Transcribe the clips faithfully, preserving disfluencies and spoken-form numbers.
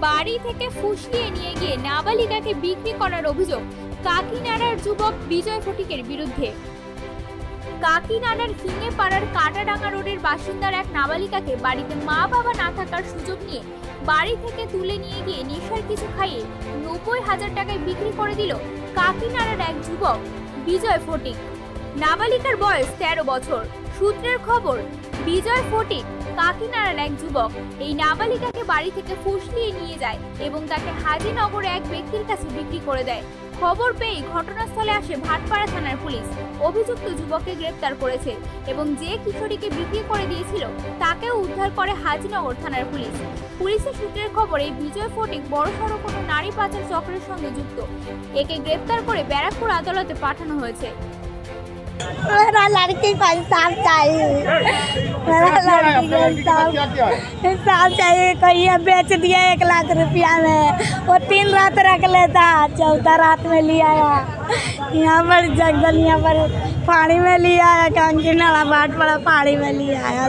বাড়ি থেকে ফুসলিয়ে নিয়ে গিয়ে নাবালিকাকে বিক্রি করার অভিযোগ কাকিনাড়ার যুবক বিজয় ফটিকের বিরুদ্ধে। কাকিনাড়ার হিঙে পাড়ার কাটাডাঙ্গা রোডের বাসিন্দার এক নাবালিকাকে বাড়িতে মা বাবা না থাকার সুযোগ নিয়ে বাড়ি থেকে তুলে নিয়ে গিয়ে নেশার কিছু খাইয়ে নব্বই হাজার টাকায় বিক্রি করে দিল কাকিনাড়ার এক যুবক বিজয় ফটিক। নাবালিকার বয়স তেরো বছর। সূত্রের খবর, বিজয় ফটিক কাকিনাড়ার এক যুবক এই নাবালিকাকে বাড়ি থেকে ফুসলিয়ে নিয়ে যায় এবং তাকে হাজিনগরে এক ব্যক্তির কাছে বিক্রি করে দেয়। খবর পেয়ে ঘটনাস্থলে আসে ভাটপাড়া থানার পুলিশ। অভিযুক্ত যুবককে গ্রেপ্তার করেছে এবং যে কিশোরীকে বিক্রি করে দিয়েছিল তাকেও উদ্ধার করে হাজিনগর থানার পুলিশ। পুলিশের সূত্রের খবর, এই বিজয় ফটিক বড়সড় কোনো নারী পাচার চক্রের সঙ্গে যুক্ত। একে গ্রেপ্তার করে ব্যারাকপুর আদালতে পাঠানো হয়েছে। मेरा लड़की को इंसाफ चाहिए, मेरा लड़की को इंसाफ इंसाफ चाहिए। कहीं बेच दिया एक लाख रुपया में, वो तीन रात रख लेता, चौथा रात में लिया आया यहाँ पर जंगल, यहाँ पर पहाड़ी में लिया आया, कांकीनाड़ा भाटपाड़ा पहाड़ी में लिया आया।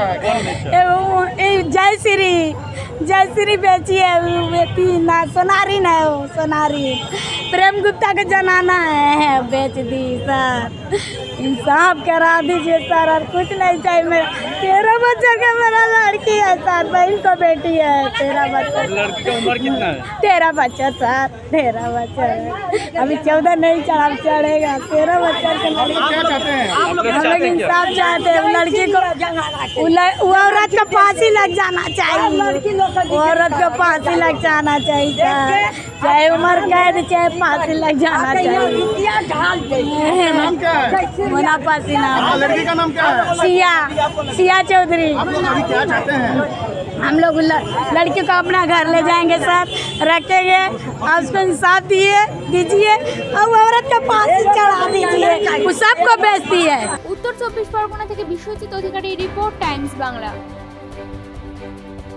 जय श्री जय श्री बेची है, बेटी ना सोनारी ना हो, सोनारी प्रेम गुप्ता का जनाना है, बेच दी सर। इंसाफ करा दीजिए सर, और कुछ नहीं चाहिए। मेरा तेरह बच्चा का मेरा लड़की है सर, बहन को बेटी है। तेरह बच्चा, लड़की का उम्र कितना है? तेरह बच्चा सर, तेरह बच्चा है, अभी चौदह नहीं चढ़ा, चढ़ेगा। तेरह बच्चा के क्या चाहते हैं? हम लोग इंसाफ चाहते हैं। लड़की को वो औरत को फांसी लग जाना चाहिए, औरत को फांसी लग जाना चाहिए, चाहे उम्र कैद चाहे फांसी लग जाना चाहिए। मुनाफा सिन्हा। लड़की का नाम क्या है? सिया सिया चौधरी। आप लोग अभी क्या चाहते हैं? हम लोग लड़की को अपना घर ले जाएंगे सर, रखेंगे और उसको इंसाफ दिए दीजिए और औरत का फांसी चढ़ा दीजिए, वो सबको बेचती है। उत्तर चौबीस परगना থেকে বিশ্বজিৎ অধিকারী, রিপোর্ট টাইমস বাংলা।